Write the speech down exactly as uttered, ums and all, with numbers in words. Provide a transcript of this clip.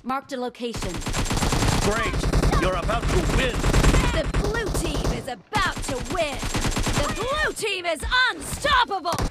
Marked a location. Great! You're about to win! The blue team is about to win! The blue team is unstoppable!